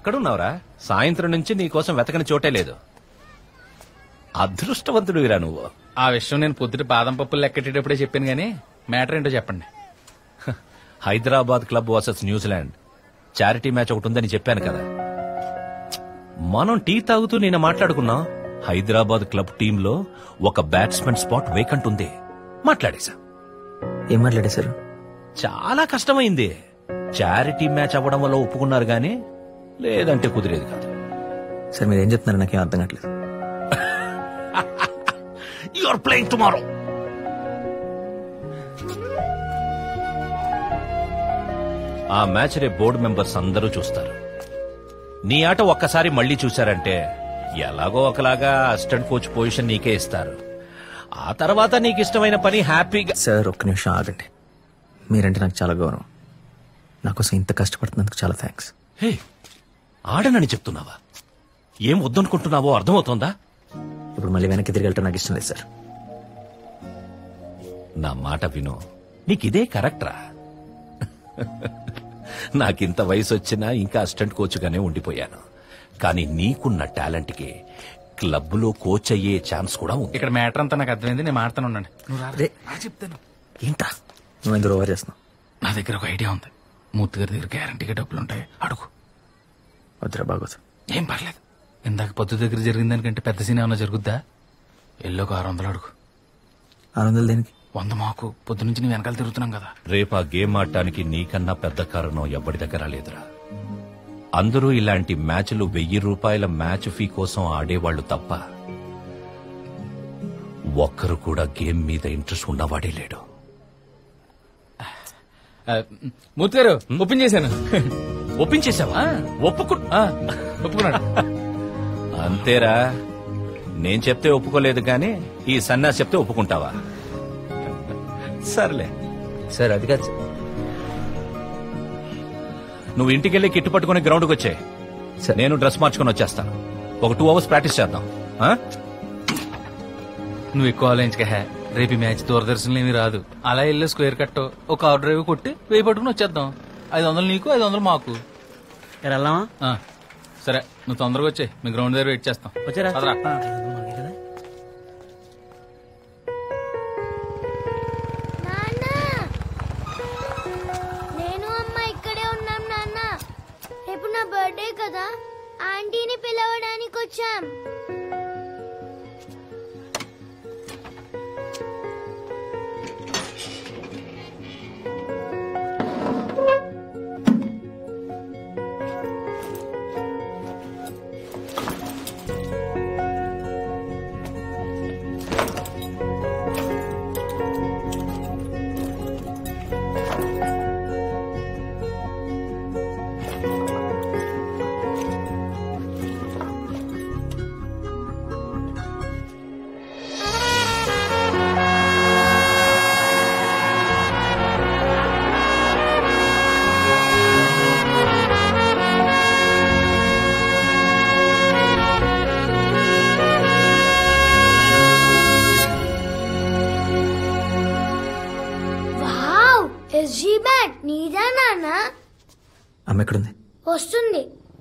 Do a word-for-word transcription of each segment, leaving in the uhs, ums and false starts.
ఎక్కడున్నావురా? సాయంత్రం నుంచి నీకోసం వెతకని చోటే లేదు. అదృష్టవంతుడివిరా నువ్వు. ఆ విషయం నేను పొద్దుట బాదం పప్పులు లెక్కెట్టేటప్పుడే చెప్పాను గానీ మ్యాటర్ ఏంటో చెప్పండి. Hyderabad club versus New Zealand charity match ఒకటి ఉందని చెప్పాను కదా. మనం టీ తాగుతూ నేను మాట్లాడుకున్నాం. హైదరాబాద్ క్లబ్ టీంలో ఒక బ్యాట్స్మెన్ స్పాట్ వేకెంట్ ఉంది. మాట్లాడేశా. ఏం మాట్లాడేశారు? చాలా కష్టమైంది. చారిటీ మ్యాచ్ అవ్వడం వల్ల ఒప్పుకున్నారు గానీ లేదంటే కుదిరేది కాదు. సార్ మీరు ఏం చెప్తున్నారు నాకేం అర్థం కావట్లేదు. You are playing tomorrow. ఆ మ్యాచ్ రే బోర్డు మెంబర్స్ అందరూ చూస్తారు. నీ ఆట ఒక్కసారి మళ్లీ చూశారంటే ఎలాగో ఒకలాగా అసిస్టెంట్ కోచ్ పొజిషన్ నీకే ఇస్తారు. ఆ తర్వాత నీకు ఇష్టమైన పని హ్యాపీగా. సార్ ఒక్క నిమిషం ఆగండి. మీరంటే నాకు చాలా గౌరవం. నాకోసం ఇంత కష్టపడుతున్నందుకు చాలా థ్యాంక్స్. హే, ఆడనని చెప్తున్నావా? ఏం వద్దనుకుంటున్నావో అర్థమవుతోందా? ఇప్పుడు మళ్ళీ వెనక్కి తిరిగి వెళ్ళటం నాకు ఇష్టం లేదు సార్. నా మాట విను. నీకిదే కరెక్ట్రా. నాకింత వయసు వచ్చినా ఇంకా అసిస్టెంట్ కోచ్గానే ఉండిపోయాను. కానీ నీకున్న టాలెంట్ కి క్లబ్ లో కోచ్ అయ్యే ఛాన్స్ కూడా ఉంది. ఇక్కడ మ్యాటర్ అంతా నాకు అర్థమైంది. నేను మాట్లాడుతూ ఉండండి. చెప్తాను. ఏంటా నువ్వు ఎందుకు ఓవర్ చేస్తున్నావు? నా దగ్గర ఒక ఐడియా ఉంది. మూర్తి గారి దగ్గర గ్యారంటీగా డబ్బులు ఉంటాయి. అడుగు. వద్దురా బాగోదు. ఏం పర్లేదు. ఇందాక పొద్దు దగ్గర జరిగిన దానికంటే పెద్ద సీన్ ఏమన్నా జరుగుద్దా? ఎల్లోకి ఆరు వందలు అడుగు. ఆరు వందలు దేనికి? వంద మాకు. పొద్దు నుంచి నీ వెనకాల తిరుగుతున్నాం కదా. రేపు ఆ గేమ్ ఆడటానికి నీకన్నా పెద్ద కారణం ఎవరి దగ్గర లేదురా. అందరూ ఇలాంటి మ్యాచ్లు వెయ్యి రూపాయల మ్యాచ్ ఫీ కోసం ఆడేవాళ్లు తప్ప ఒక్కరు కూడా గేమ్ మీద ఇంట్రెస్ట్ ఉన్నవాడే లేడు. మూర్తి గారు ఓపెన్ చేశాను. ఒప్పించేశావా? ఒప్పుకు ఒప్పుకున్నాడు. అంతేరా. నేను చెప్తే ఒప్పుకోలేదు కానీ ఈ సన్నాసి చెప్తే ఒప్పుకుంటావా? సర్లే. సార్ అది కాదు. నువ్వు ఇంటికెళ్ళి కిట్టు పట్టుకుని గ్రౌండ్కి వచ్చాయి. నేను డ్రెస్ మార్చుకుని వచ్చేస్తాను. ఒక టూ అవర్స్ ప్రాక్టీస్ చేద్దాం. నువ్వు ఎక్కువ ఆలోచించక. హే, రేపు మ్యాచ్ దూరదర్శన్లో ఏమీ రాదు. అలా వెళ్ళి స్క్వేర్ కట్ ఒక ఆర్ డ్రైవ్ కొట్టి వెయ్యి పట్టుకుని వచ్చేద్దాం. ఐదు వందలు నీకు, ఐదు వందలు మాకు. వెళ్దామా? సరే, నువ్వు తొందరగా వచ్చాయి. మీ గ్రౌండ్ దగ్గర వెయిట్ చేస్తాం. వచ్చారా? నేను అమ్మ ఇక్కడే ఉన్నాం నాన్న. రేపు నా బర్త్డే కదా, ఆంటీని పిలవడానికి వచ్చాం. అమ్మ ఎక్కడుంది? వస్తుంది.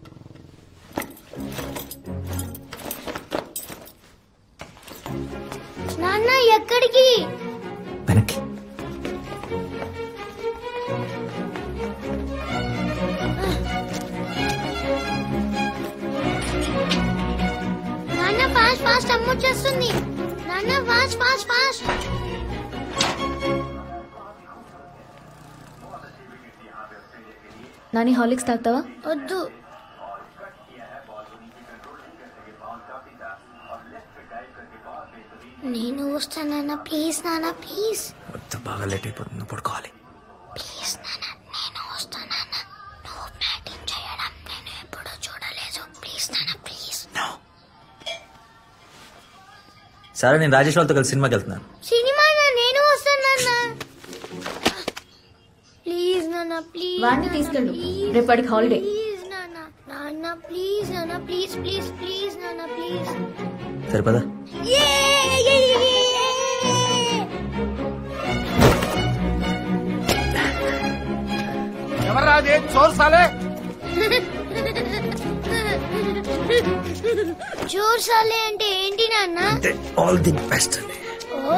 నాన్న ఎక్కడికి? వెనక్కి. నాన్న ఫాస్ట్ ఫాస్ట్ అమ్మ వచ్చేస్తుంది. నాన్న fast fast fast. Nani Horlicks తాగుతావా? వద్దు. నేను వస్తానన్నా ప్లీజ్ నాన్న ప్లీజ్. వద్దు, బాగా లేట్ అయిపోతుంది. పడుకోవాలి. ప్లీజ్ నాన్న నేను వస్తానన్నా. నువ్వు బ్యాటింగ్ చేయడం నేను ఎప్పుడూ చూడలేదు. ప్లీజ్ నాన్న ప్లీజ్. సరే, నేను రాజేష్ వాళ్ళతో కలిసి సినిమాకి వెళ్తున్నాను. సినిమా నేను వస్తానన్నా. ప్లీజ్ నాన్న ప్లీజ్. వాడిని తీసుకెళ్ళు, రేపటికి హాలిడే. ప్లీజ్ నాన్న. నాన్న ప్లీజ్ నాన్న ప్లీజ్ ప్లీజ్ ప్లీజ్ నాన్న ప్లీజ్. సరిపదా? ఎవర్రాదే చోర్ సాలే? జోర్సాలే అంటే ఏంటి నాన్న? All the best. ఓ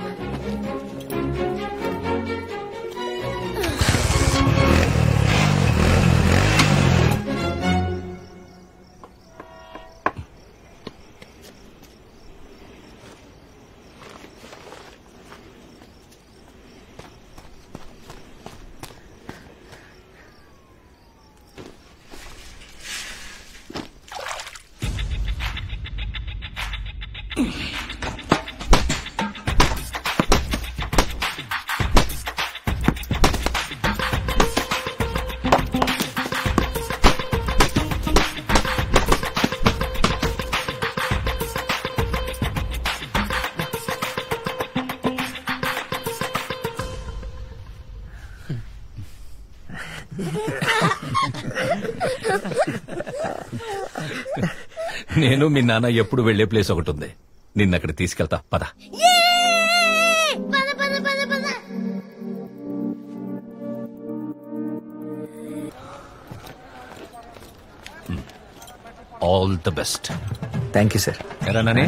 నేను మీ నాన్న ఎప్పుడు వెళ్లే ప్లేస్ ఒకటి ఉంది, నిన్న అక్కడ తీసుకెళ్తా పద. పద పద పద పద. All the best. Thank you sir. ఎరా నాని,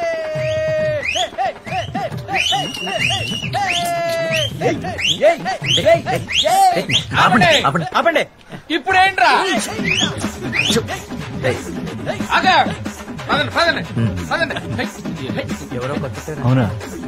ఆపండి ఆపండి ఆపండి. ఇప్పుడేంట్రా ఆగా పదండి పదండి పదండి. ఎవరో కొత్త. అవునా?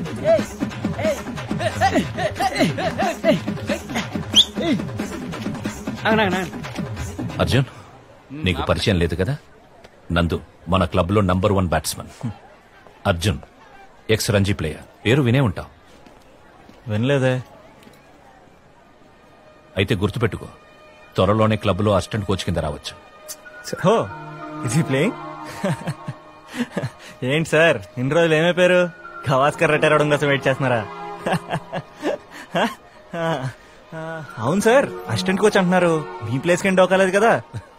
అర్జున్ నీకు పరిచయం లేదు కదా, నందు మన క్లబ్ లో number one batsman. Arjun ex Ranji player, పేరు వినే ఉంటావు. వినలేదే. అయితే గుర్తుపెట్టుకో, త్వరలోనే క్లబ్ లో అసిస్టెంట్ కోచ్ కింద రావచ్చు. Who is he playing? ఏంటి సార్ ఇన్ని రోజులు ఏమైపోయారు? గవాస్కర్ రిటైర్ అవడం కోసం వెయిట్ చేస్తున్నారా? అవును సార్, అసిస్టెంట్ కోచ్ అంటున్నారు. మీ ప్లేస్ కి డోకాలేదు కదా.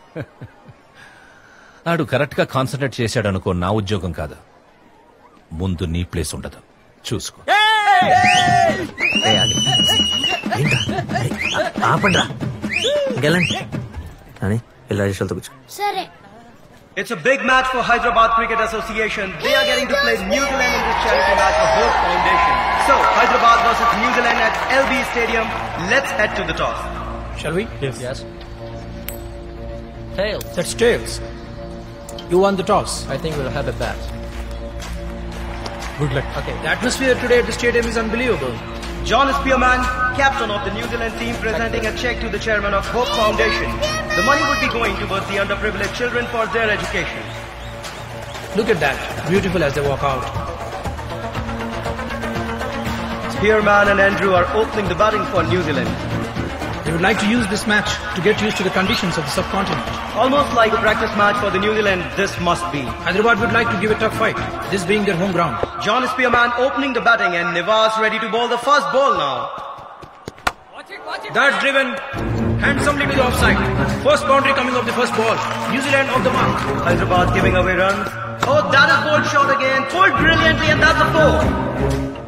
నాడు కరెక్ట్ గా కాన్సన్ట్రేట్ చేశాడు అనుకో, నా ఉద్యోగం కాదు. ముందు నీ ప్లేస్ ఉండదు, చూసుకో. ఆపండి రా, గెలండి అని ఇలా చేసేతో కూర్చో. సరే. It's a big match for Hyderabad Cricket Association. They are getting to play New Zealand in this charity match for Hope Foundation. So, Hyderabad versus New Zealand at L B Stadium. Let's head to the toss. Shall we? Yes. Yes. Tails. That's tails. You won the toss. I think we'll have a bat. Good luck. Okay. The atmosphere today at the stadium is unbelievable. John Spearman, captain of the New Zealand team, presenting a check to the chairman of Hope Foundation. The money would be going towards the underprivileged children for their education. Look at that. Beautiful as they walk out. Spearman and Andrew are opening the batting for New Zealand. They would like to use this match to get used to the conditions of the subcontinent. Almost like a practice match for the New Zealand, this must be. Hyderabad would like to give a tough fight, this being their home ground. John Spearman opening the batting and Nivas ready to bowl the first ball now. That's driven handsomely to the offside. First boundary coming off the first ball. New Zealand off the mark. Hyderabad giving away runs. Oh, that is bowled short again. Pulled brilliantly and that's a four.